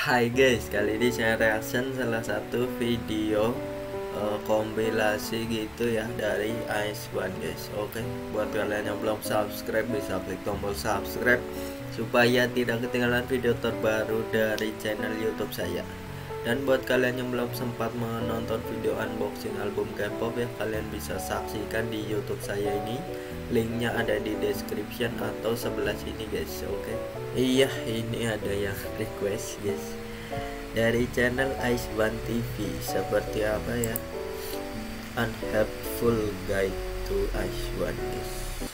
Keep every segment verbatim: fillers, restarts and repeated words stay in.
Hai guys, kali ini saya reaction salah satu video uh, kompilasi gitu ya dari Ice One guys. Oke, buat kalian yang belum subscribe bisa klik tombol subscribe supaya tidak ketinggalan video terbaru dari channel YouTube saya. Dan buat kalian yang belum sempat menonton video unboxing album K-pop ya, kalian bisa saksikan di YouTube saya ini. Linknya ada di description atau sebelah sini guys. Oke. Iya, ini ada yang request guys dari channel Ice One T V. Seperti apa ya? Unhelpful Guide to Ice One guys.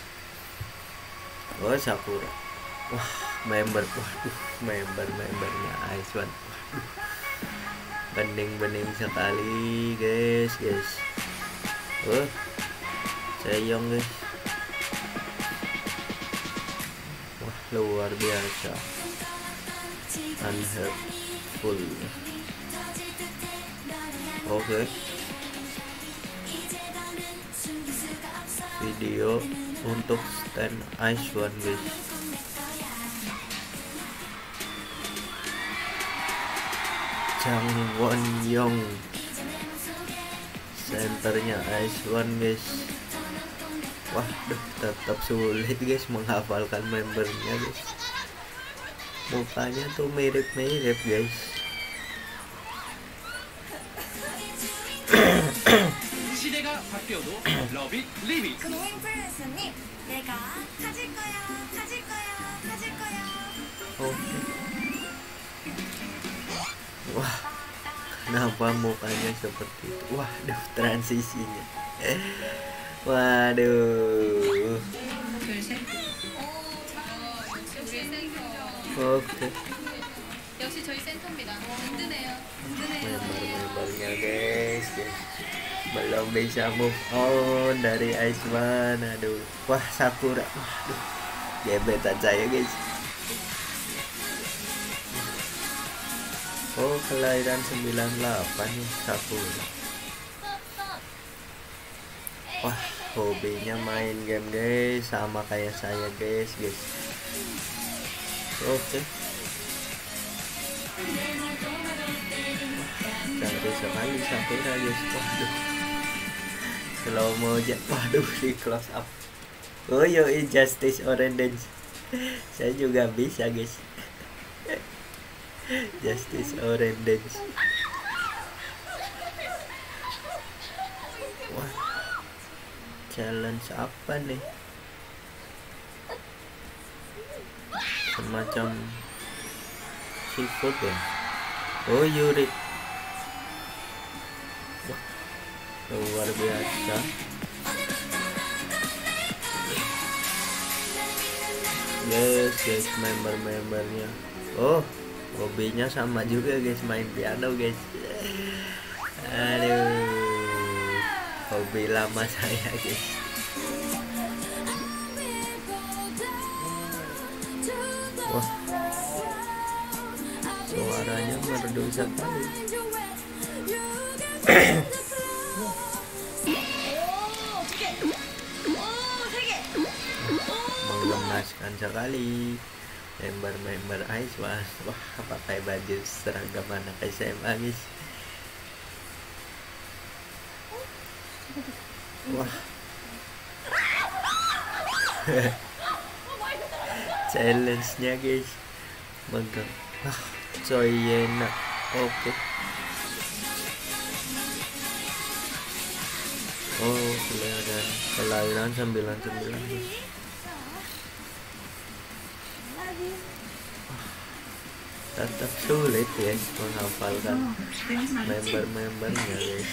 Oh, Sakura. Wah, member. Waduh, member-membernya Ice One. Waduh. Bening-bening sekali guys, guys. Oh, Seyong guys. Wah, luar biasa. Unhelpful. Oke. Okay. Video untuk stand Ice One guys. Jang Won Young, senternya Ice One guys. Wah, tetap sulit guys menghafalkan membernya guys. Mukanya tuh mirip-mirip guys. Oke. Wah, kenapa mukanya seperti itu? Waduh, transisinya. Waduh. Oke. Member-membernya guys, guys. Belum bisa move on dari Ice One. Aduh. Wah, Sakura. Waduh. Gebetan saya guys. Oh, kelahiran sembilan puluh delapan nih Sakura. Wah, hobinya main game guys, sama kayak saya guys, guys. Oke. Cantik sekali Sakura guys. Waduh. Slow motion. Waduh, di close up. Oh, yo, Justice Orange. Saya juga bisa guys. Justice Orange. Wah, challenge apa nih? Semacam seafood ya. Oh, Yuri. Wah, luar biasa. Yes, guys, member-membernya. Oh, hobinya sama juga guys, main piano guys. Aduh, hobi lama saya guys. Wah, suaranya merdu sekali. Menggemaskan sekali. Member-member Ice One. Wah, pakai baju seragam anak S M A guys. Wah. Challenge-nya guys. Megang. Wah, Choyena. Oke. Oh, kelahiran kelahiran sembilan puluh sembilan guys. Tetap sulit ya menghafalkan member-membernya guys.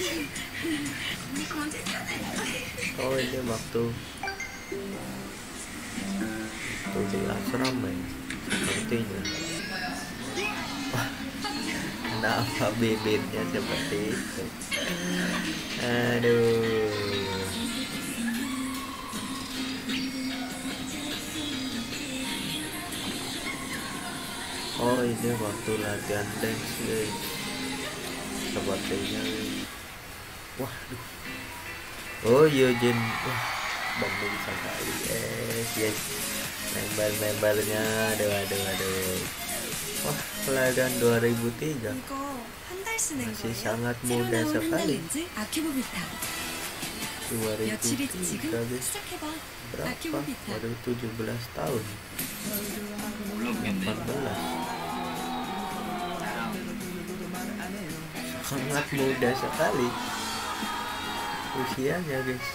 Oh, ini waktu waktu di asram ya sepertinya. Wah, kenapa bibirnya seperti itu? Aduh. Oh, ini waktu latihan dance guys. Sepertinya. Waduh. Oh, Yojin. Wah, bening sekali. Yes, yes. Member-membernya. Aduh, aduh, aduh. Wah, kelahiran dua ribu tiga, masih sangat muda sekali. dua ribu tiga guys, berapa? Baru tujuh belas tahun, delapan belas. Sangat muda sekali usianya guys,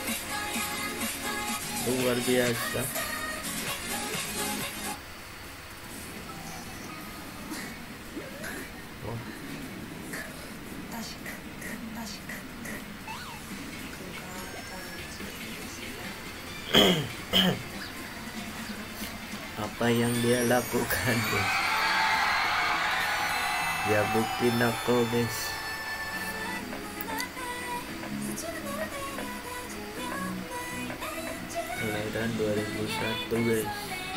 luar biasa. Wah. Apa yang dia lakukan guys, ya buktiin aku guys. Kelahiran dua ribu satu guys.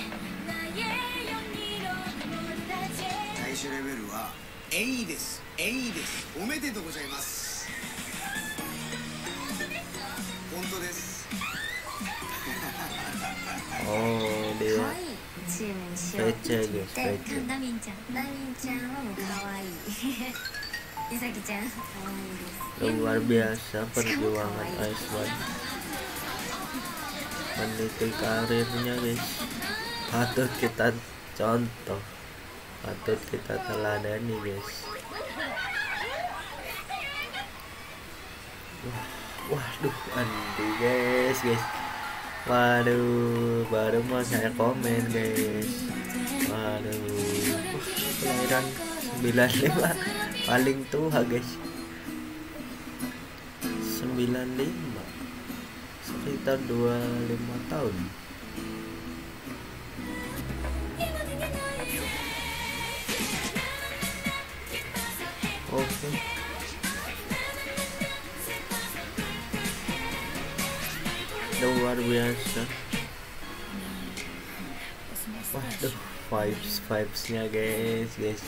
最終レベルは A です A です。おめでとうございます。本当です。 Oh, dia Fece guys, Fece. Luar biasa perjuangan Ice One, meniti karirnya guys. Patut kita contoh, patut kita teladani guys. Wah, waduh, Andi guys, guys. Waduh, baru mau saya komen guys. Waduh, kelahiran sembilan puluh lima, paling tua guys. sembilan puluh lima, sekitar dua puluh lima tahun. Oke. Luar biasa. Waduh, vibes vibesnya guys, guys.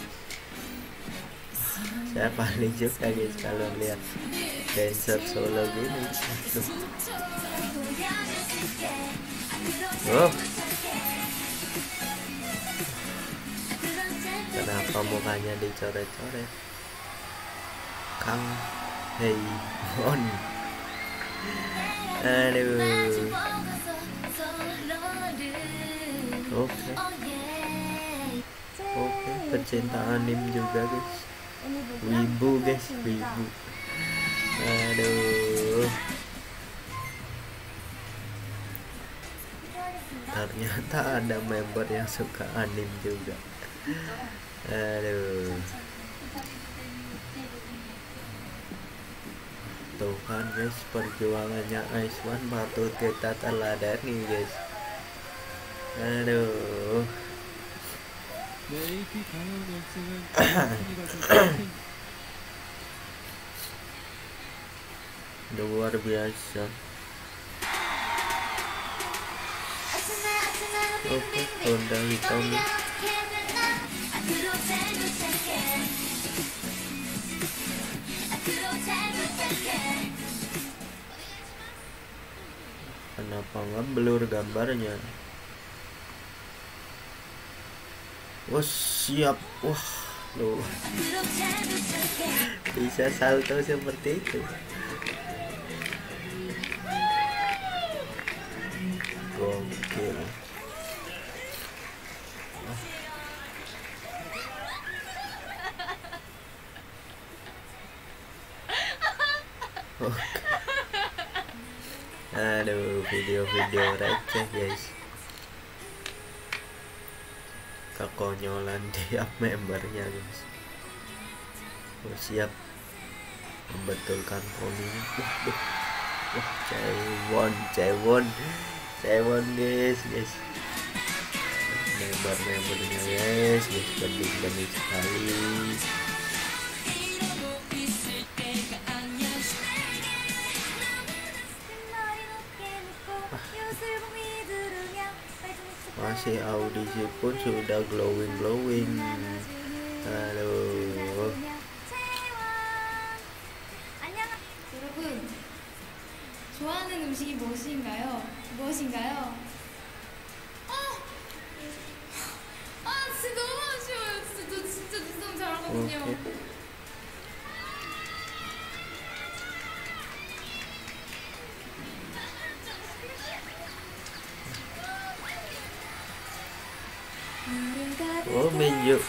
Saya paling suka guys kalau lihat dancer solo gini. Oh, kenapa mukanya dicoret-coret? Kang Hei On. Aduh. Oke. Oke, pecinta anime juga guys. Wibu guys, wibu. Aduh. Ternyata ada member yang suka anime juga. Aduh. Tuh kan guys, perjuangannya Ice One patut kita teladani guys. Aduh. Luar biasa. Oke, Honda Hitomi. Kenapa ngeblur gambarnya? Wah, siap. Wah, loh. Bisa salto seperti itu. Gokil. Oke. Aduh, video-video receh guys. Kekonyolan tiap membernya guys. Oh, siap membetulkan poninya. Waduh. Wah, cewon, cewon, cewon guys, guys. Member-membernya guys, guys, bening-bening sekali. Masih audisi pun sudah glowing glowing. Aduh. 여러분, 좋아하는 음식이 무엇인가요? 무엇인가요? 아, 아 진짜 너무 아쉬워요. 진짜 안녕. Oh Minju,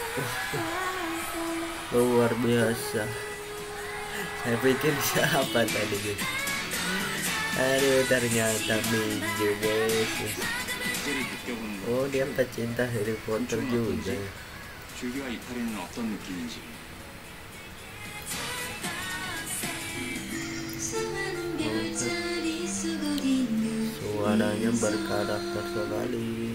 luar biasa. Saya pikir siapa tadi guys. Aduh ternyata Minju guys. Oh dia pecinta Harry Potter juga. Suaranya berkarakter sekali.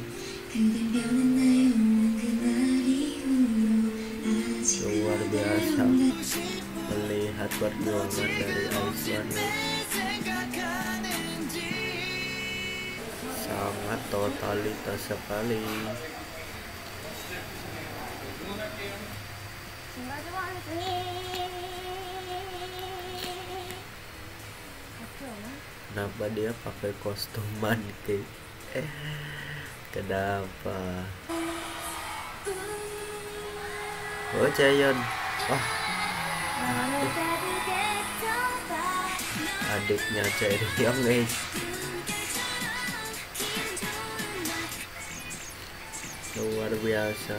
Luar biasa melihat perjuangan dari Iceland, sangat totalitas sekali. Kenapa dia pakai kostum monkey? Eh, kenapa? Oh Jayon, wah, adiknya Jayon guys. Luar biasa.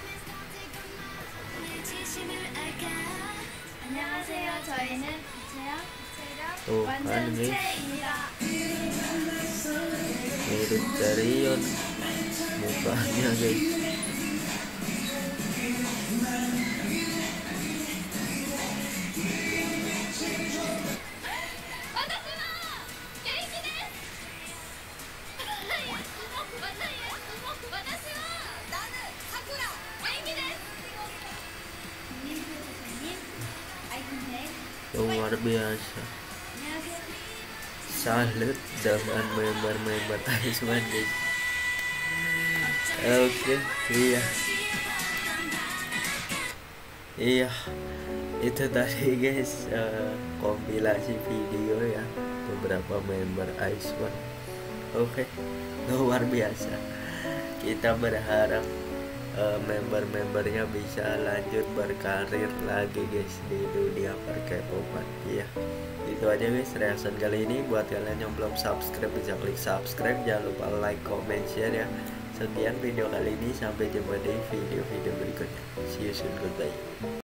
안녕하세요. 저희는 이채영, Tuh 완전 kan guys, 채입니다. mirip Jayon mukanya guys. Luar biasa. Salut dengan member-member Iceland guys. Oke, iya. Iya, itu tadi guys uh, kompilasi video ya beberapa member Iceland. Oke, luar biasa. Kita berharap uh, member-membernya bisa lanjut berkarir lagi guys di dunia per K-popan. Iya, itu aja guys reaction kali ini. Buat kalian yang belum subscribe bisa klik subscribe, jangan lupa like, comment, share ya. Sekian video kali ini, sampai jumpa di video-video berikutnya. See you soon, goodbye.